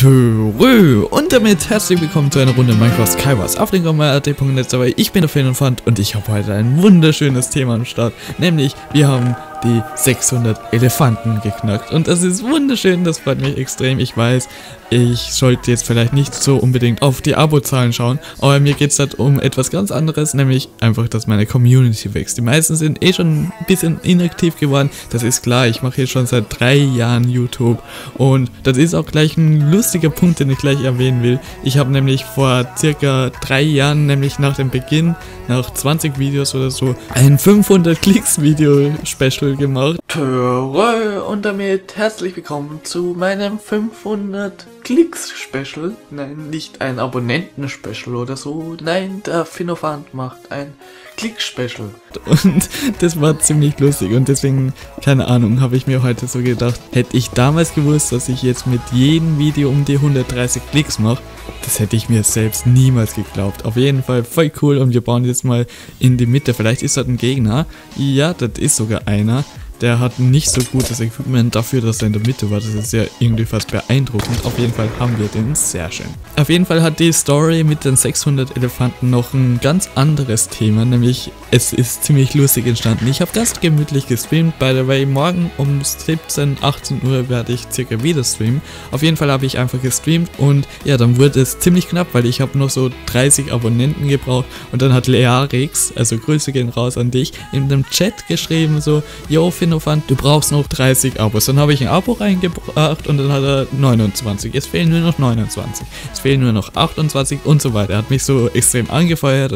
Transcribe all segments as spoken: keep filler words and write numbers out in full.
Törö. Und damit herzlich willkommen zu einer Runde Minecraft Skywars auf den Rt punkt net Server. Ich bin der Fan und Fand und ich habe heute ein wunderschönes Thema am Start, nämlich wir haben die sechshundert Elefanten geknackt und das ist wunderschön, das freut mich extrem. Ich weiß, ich sollte jetzt vielleicht nicht so unbedingt auf die Abozahlen schauen, aber mir geht es halt um etwas ganz anderes, nämlich einfach, dass meine Community wächst. Die meisten sind eh schon ein bisschen inaktiv geworden, das ist klar, ich mache jetzt schon seit drei Jahren YouTube und das ist auch gleich ein lustiger Punkt, den ich gleich erwähnen will. Ich habe nämlich vor circa drei Jahren, nämlich nach dem Beginn, nach zwanzig Videos oder so, ein fünfhundert Klicks Video Special gemacht. Törö. Und damit herzlich willkommen zu meinem fünfhundert Klicks Special. Nein, nicht ein Abonnenten Special oder so. Nein, der Finofant macht ein Klick Special. Und das war ziemlich lustig und deswegen, keine Ahnung, habe ich mir heute so gedacht, hätte ich damals gewusst, dass ich jetzt mit jedem Video um die hundertdreißig Klicks mache, das hätte ich mir selbst niemals geglaubt. Auf jeden Fall voll cool und wir bauen jetzt mal in die Mitte. Vielleicht ist das ein Gegner. Ja, das ist sogar einer. Der hat nicht so gutes Equipment dafür, dass er in der Mitte war. Das ist ja irgendwie fast beeindruckend. Auf jeden Fall haben wir den. Sehr schön. Auf jeden Fall hat die Story mit den sechshundert Elefanten noch ein ganz anderes Thema. Nämlich, es ist ziemlich lustig entstanden. Ich habe ganz gemütlich gestreamt. By the way, morgen um siebzehn, achtzehn Uhr werde ich circa wieder streamen. Auf jeden Fall habe ich einfach gestreamt. Und ja, dann wurde es ziemlich knapp, weil ich habe noch so dreißig Abonnenten gebraucht. Und dann hat Learix, also Grüße gehen raus an dich, in dem Chat geschrieben so, yo, Finn, du brauchst noch dreißig Abos. Dann habe ich ein Abo reingebracht und dann hat er neunundzwanzig. Es fehlen nur noch neunundzwanzig. Es fehlen nur noch achtundzwanzig und so weiter. Er hat mich so extrem angefeuert.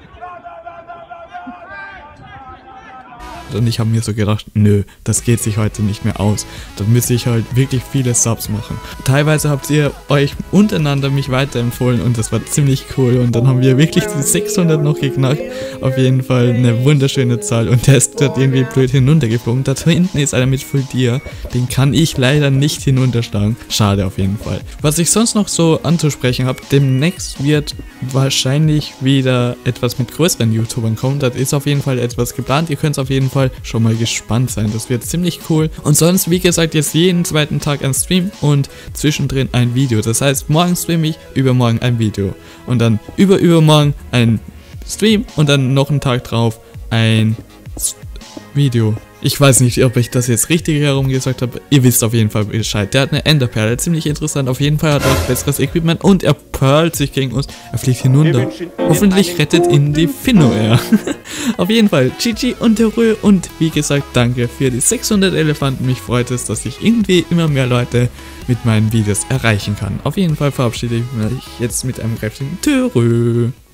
Und ich habe mir so gedacht, nö, das geht sich heute nicht mehr aus. Dann müsste ich halt wirklich viele Subs machen. Teilweise habt ihr euch untereinander mich weiterempfohlen und das war ziemlich cool. Und dann haben wir wirklich die sechshundert noch geknackt. Auf jeden Fall eine wunderschöne Zahl. Und der ist dort irgendwie blöd hinuntergeflogen. Da hinten ist einer mit Full Dia. Den kann ich leider nicht hinunterschlagen. Schade auf jeden Fall. Was ich sonst noch so anzusprechen habe, demnächst wird wahrscheinlich wieder etwas mit größeren YouTubern kommen. Das ist auf jeden Fall etwas geplant. Ihr könnt es auf jeden Fall schon mal gespannt sein. Das wird ziemlich cool. Und sonst, wie gesagt, jetzt jeden zweiten Tag ein Stream und zwischendrin ein Video. Das heißt, morgen streame ich, übermorgen ein Video. Und dann über übermorgen ein Stream und dann noch einen Tag drauf ein Video. Ich weiß nicht, ob ich das jetzt richtig herum gesagt habe. Ihr wisst auf jeden Fall Bescheid. Der hat eine Enderperle, ziemlich interessant. Auf jeden Fall hat er auch besseres Equipment und er pearlt sich gegen uns. Er fliegt hinunter. Hoffentlich rettet ihn die Finnoair. Auf jeden Fall, G G und Törö und wie gesagt, danke für die sechshundert Elefanten. Mich freut es, dass ich irgendwie immer mehr Leute mit meinen Videos erreichen kann. Auf jeden Fall verabschiede ich mich jetzt mit einem kräftigen Törö.